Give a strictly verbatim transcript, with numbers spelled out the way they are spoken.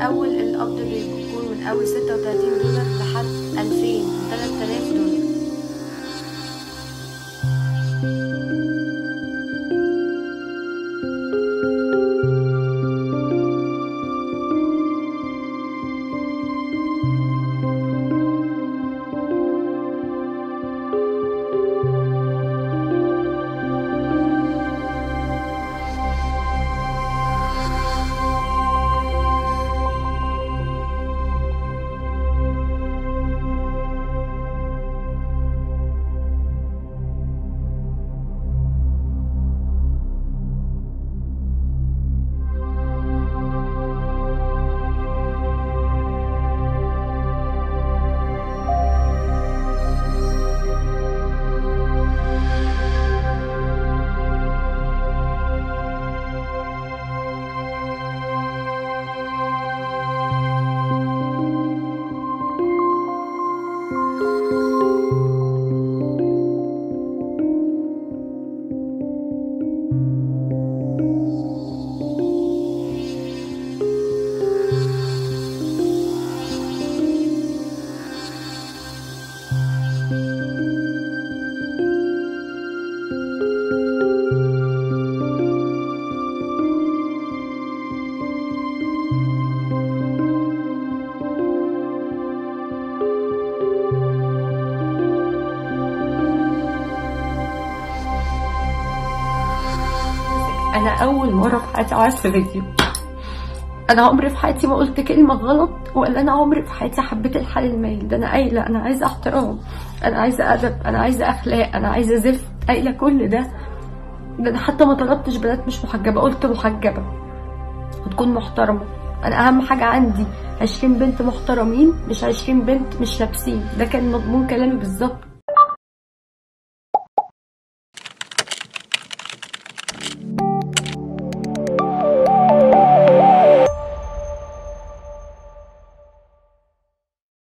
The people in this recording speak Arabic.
اول القبض بيكون من اول ستة وتلاتين دولار لحد ألفين تلات آلاف دولار. انا اول مره في حياتي اعيط في فيديو. انا عمري في حياتي ما قلت كلمه غلط، ولا انا عمري في حياتي حبيت الحال المايل ده. انا قايله انا عايزه احترام، انا عايزه ادب، انا عايزه اخلاق، انا عايزه زفت، قايله كل ده. ده انا حتى ما طلبتش بنات مش محجبه، قلت محجبه وتكون محترمه. انا اهم حاجه عندي عشرين بنت محترمين، مش عشرين بنت مش لابسين. ده كان مضمون كلامي بالظبط.